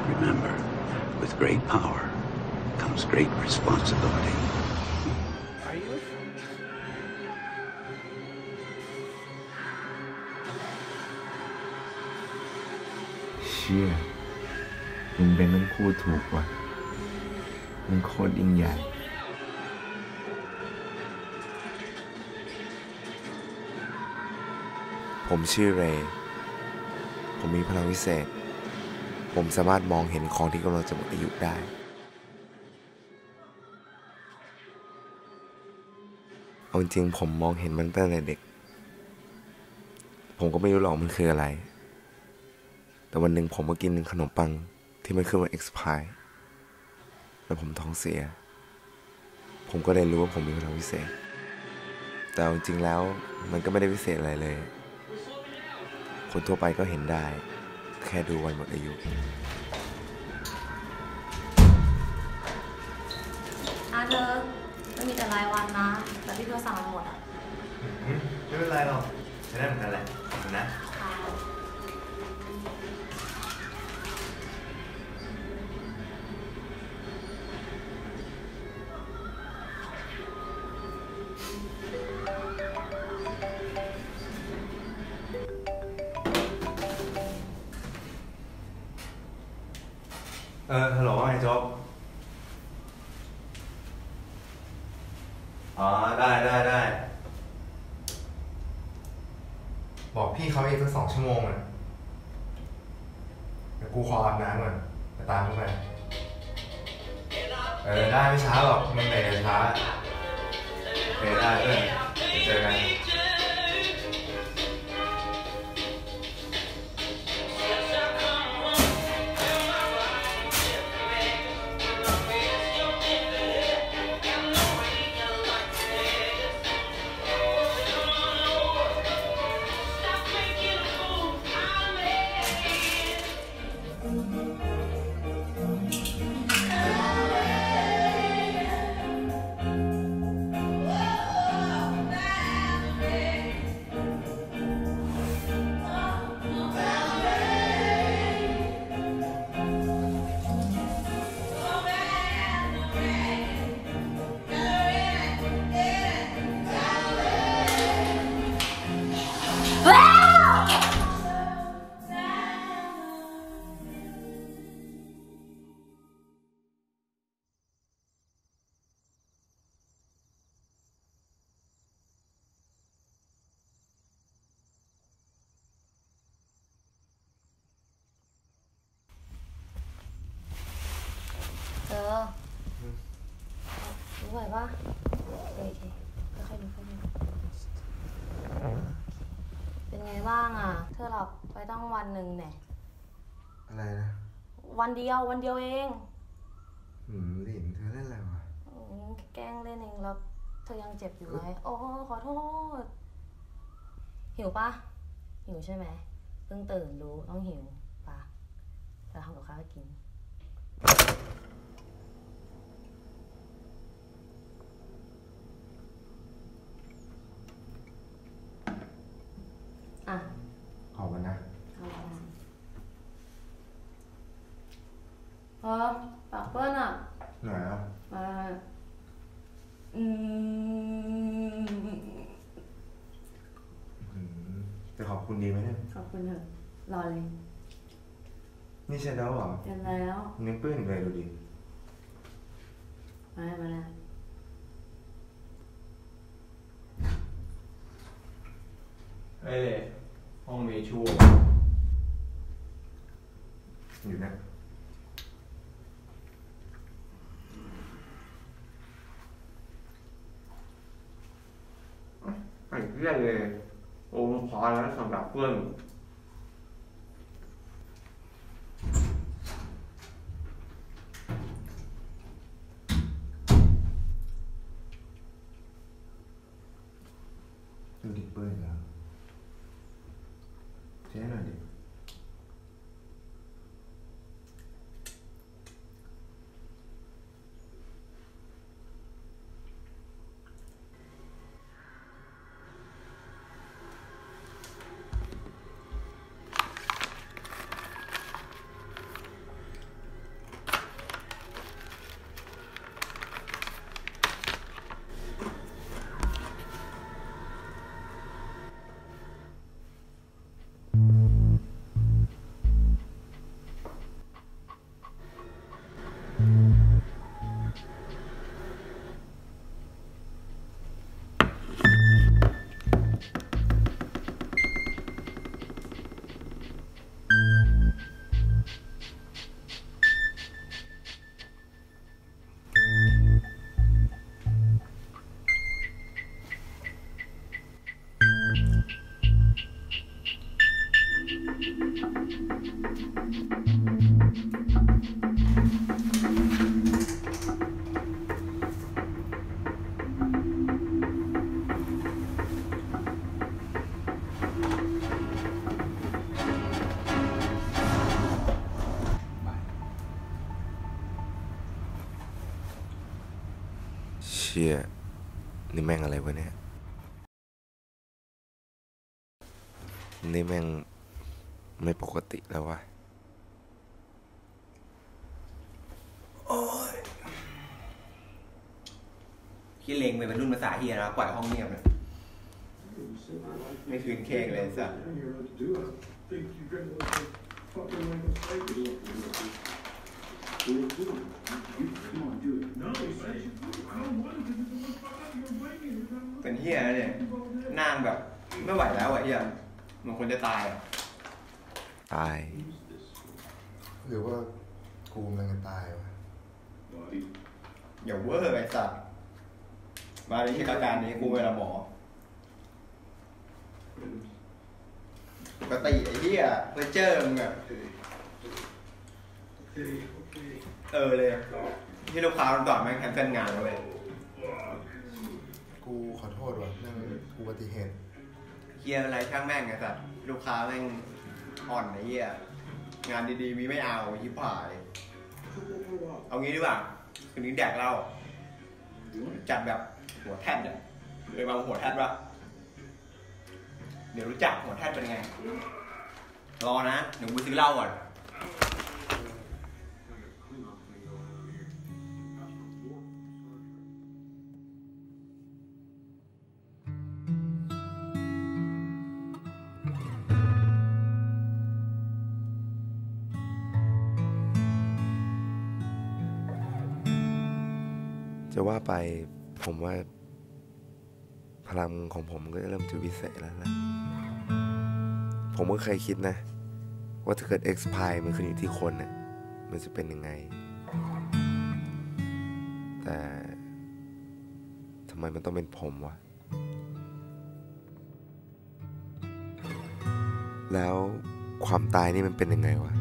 Remember, with great power comes great responsibility. Are you? เชี่ยมึงเป็นต้องพูดถูกว่ะมึงโคตรยิ่งใหญ่ผมชื่อเรย์ผมมีพลังวิเศษผมสามารถมองเห็นของที่กำลังจะหมดอายุได้เอาจริงผมมองเห็นมันตั้งแต่เด็กผมก็ไม่รู้หรอกมันคืออะไรแต่วันหนึ่งผมก็กินขนมปังที่มันขึ้นว่า expire แล้วผมท้องเสียผมก็เลยรู้ว่าผมมีพลังวิเศษแต่จริงๆแล้วมันก็ไม่ได้วิเศษอะไรเลยคนทั่วไปก็เห็นได้แค่ดูวันหมดอายุเธอมันมีแต่รายวันนะแต่ที่เธอสั่งมันหมดอ่ะไม่เป็นไรหรอกใช้ได้เหมือนกันแหละนะฮัลโหลไอ้จ๊อบอ๋อได้บอกพี่เขาอีกสัก2 ชั่วโมงนะเดี๋ยวกูขออาบน้ำก่อนจะตามเข้าไปได้ไม่ช้าหรอกมึงไหนจะช้าได้เพื่อนเจอกันรู้ไหมปะโอเคค่อยๆดูเป็นไงบ้างอ่ะเธอหลับไปตั้งวันหนึ่งเนี่ยอะไรนะวันเดียวเองหลินเธอเล่นอะไรวะแกล้งเล่นเองแล้วเธอยังเจ็บอยู่ไหมโอ้ขอโทษหิวปะหิวใช่ไหมเพิ่งตื่นรู้ต้องหิวปะจะทำกับข้าวให้กินขอบคุณนะปากเปิ้ลอ่ะไหนอ่ะจะขอบคุณดีไหมเนี่ยขอบคุณเถอะรอเลยนี่เสร็จแล้วเหรอเสร็จแล้วนิ้วเปื้อนเลยดูดิมาแล้วห้องเมชูอยู่นะไอ้เรื่องเลยโอ้พอแล้วสำหรับเพื่อนดูดิเปื้อนแล้วเจ๊หน่อยดิชี่ยนี่แม่งอะไรวะเนี่ยนี่แม่งไม่ปกติแล้ววะโอ้ยขี้เลงเป็นรุ่นภาษาเฮียนะปล่อยห้องเงียบเลยไม่คืนเค้กเลยสัสเป็นเฮียเนี่ยนั่งแบบไม่ไหวแล้วอ่ะเฮียมันควรจะตายอ่ะตายหรือว่ากูกำลังจะตายวะอย่าเวอร์ไอ้สัสมาในเหตุการณ์นี้กูเป็นหมอปกติไอ้เหี้ยไปเจอมึงอะเลยที่ลูกค้าก่อนแม่งแคนเซิลงานเลยกูขอโทษว่ะเรื่องอุบัติเหตุเหี้ยอะไรช่างแม่งไงสัสลูกค้าแม่งอ่อนไอ้เหี้ยงานดีๆมีไม่เอายิบหายเอางี้ดีกว่าคืนนี้แดกเหล้าจัดแบบหัวแท่นเนี่ยเลยมาหัวแท่นปะเดี๋ยวรู้จักหัวแท่นเป็นไงรอนะเดี๋ยวกูซื้อเหล้าก่อนจะว่าไปผมว่าพลังของผมก็เริ่มจะวิเศษแล้วนะผมก็เคยคิดนะว่าถ้าเกิด expire มันขึ้นอยู่ที่คนน่ะมันจะเป็นยังไงแต่ทำไมมันต้องเป็นผมวะแล้วความตายนี่มันเป็นยังไงวะ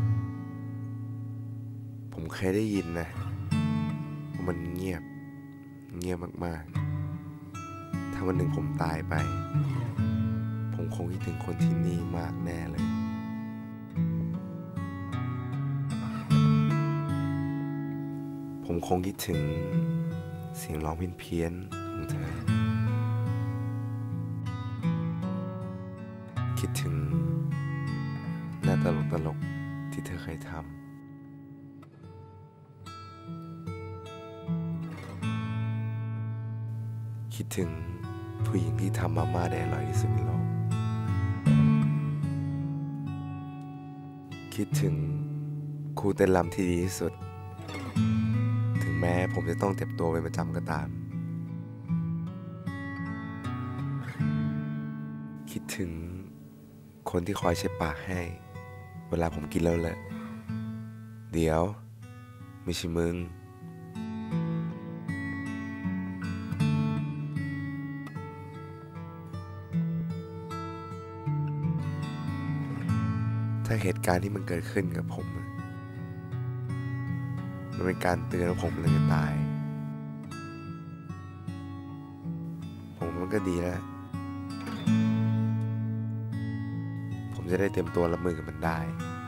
ผมเคยได้ยินนะมันเงียบมากๆถ้าวันหนึ่งผมตายไปผมคงคิดถึงคนที่นี่มากแน่เลยผมคงคิดถึงเสียงร้องเพี้ยนๆของเธอคิดถึงหน้าตลกที่เธอเคยทำคิดถึงผู้หญิงที่ทำมาม่าได้อร่อยที่สุดในโลกคิดถึงครูเต้นรำที่ดีที่สุดถึงแม้ผมจะต้องเจ็บตัวเป็นประจำก็ตามคิดถึงคนที่คอยเช็ดปากให้เวลาผมกินแล้วแหละเดี๋ยวไม่ใช่มึงถ้าเหตุการณ์ที่มันเกิดขึ้นกับผมมันเป็นการเตือนว่าผมกำลังจะตายผมมันก็ดีแล้วผมจะได้เตรียมตัวรับมือกับมันได้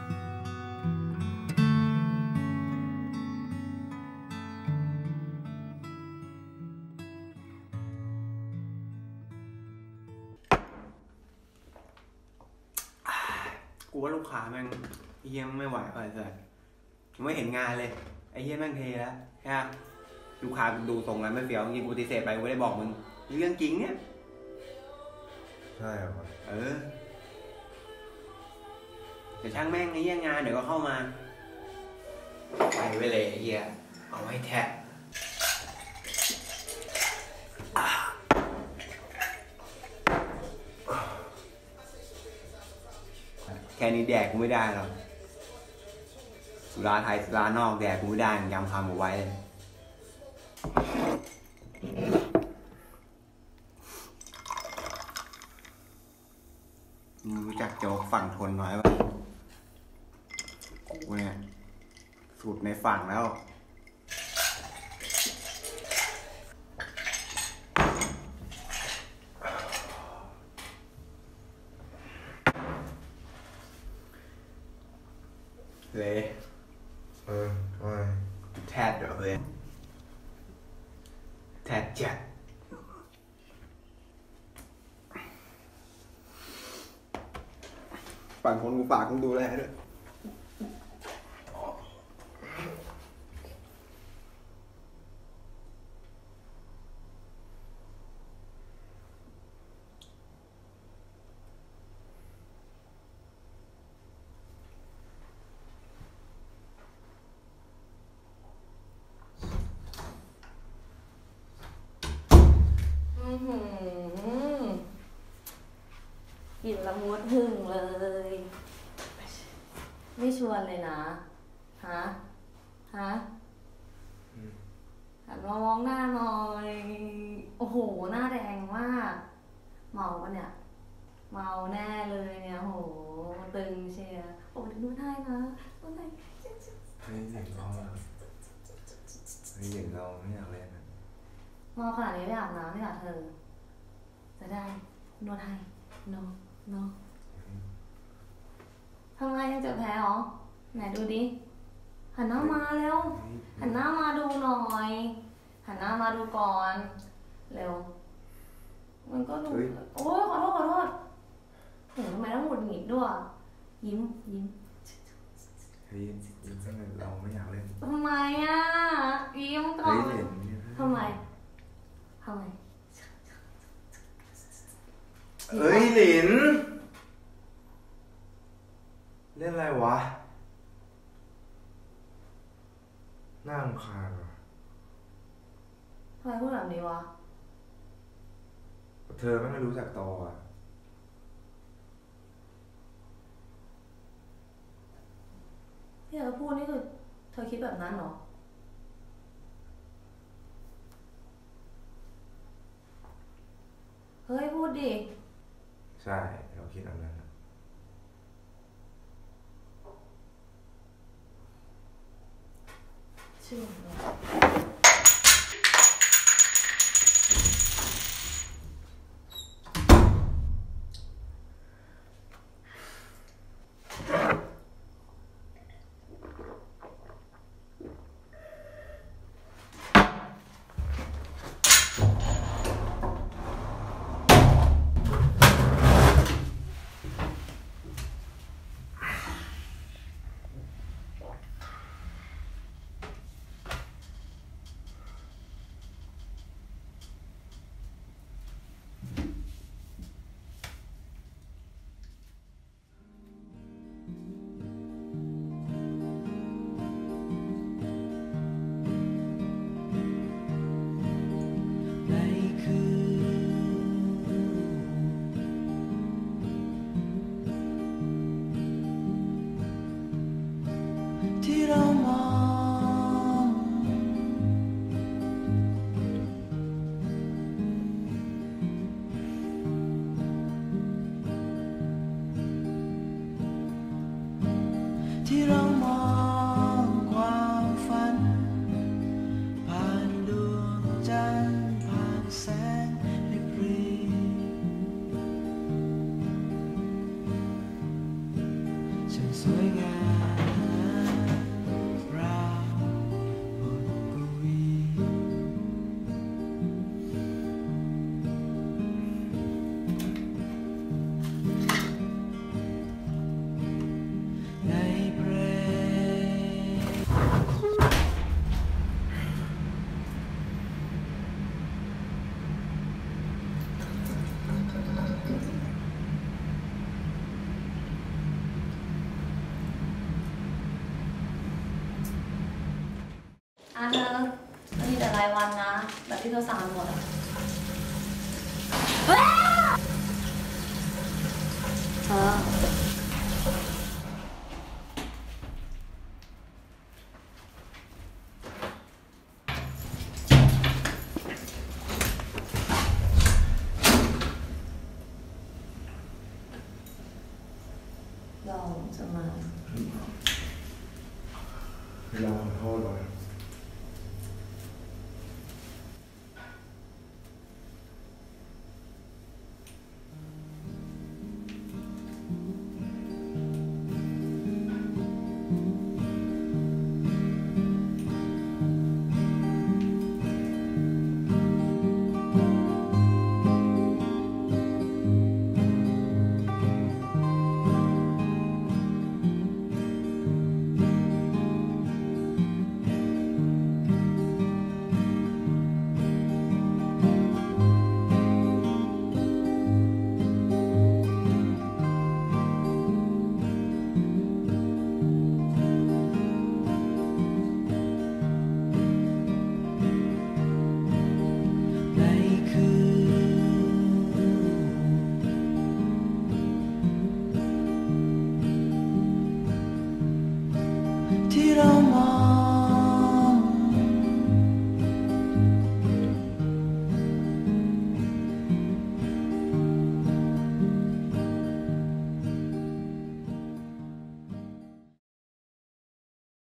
กูว่าลูกค้าแม่งเฮี้ยไม่ไหวไปเลยไม่เห็นงานเลยไอ้เฮี้ยแม่งเทแล้วใช่ไหมลูกค้าดูตรงนั้นไม่เฟี้ยวจริงกูปฏิเสธไปกูไม่ได้บอกมึงเรื่องจริงเนี่ยใช่เหรอแต่ช่างแม่งไอ้เฮี้ยงานเดี๋ยวก็เข้ามาไปไว้เลยไอ้เฮี้ยเอาไว้แทะแค่นี้แดกกูไม่ได้หรอกสุราไทยสุรานอกแดกกูไม่ได้ยำคำเอาไว้เลยรู้จักโจ๊กฝั่งทนน้อยป่ะกูเนี่ยสูตรในฝั่งแล้วเลยว่าแทดเดี๋ยวเลยแท้จัดฝั่งคนกูฝากมึงดูแลด้วยกินละมุดหึ่งเลย ไม่ชวนเลยนะฮะหันมามองหน้าหน่อยโอ้โหหน้าแดงมากเมาปะเนี่ยเมาแน่เลยเนี่ยโหตึงเชียร์โอ้ดูได้นะดูได้เฮ้ยเด็กเราไม่อยากเล่นนะเมาขนาดนี้ไม่อาบน้ำไม่อาบเธอจะได้นวดให้เนาะทำไมยังเจ็บแผลหรอไหนดูดิหันหน้ามาเร็วหันหน้ามาดูหน่อยหันหน้ามาดูก่อนเร็วมันก็ดูโอ้ยขอโทษโหทำไมต้องหงุดหงิดด้วยยิ้มเฮ้ยเราไม่อยากเล่นทำไมอ่ะยิ้มก่อนทำไมเอ้ยหลินเล่นอะไรวะน่ารำคาญว่ะทำไมพูดแบบนี้วะเธอไม่รู้จักตออ่ะที่เธอพูดนี่คือเธอคิดแบบนั้นเหรอเฮ้ยพูดดิใช่เราคิดแบบนั้นชื่อที่เรามองความฝันผ่านดวงจันทร์ผ่านแสงริบหรี่ฉันสวยงามราวบนกวีในเพลงเธอมันมีแต่รายวันนะแบบที่เธอสั่งหมดอ่ะเธอเราจะมาเราขอโทษเลยที่เรา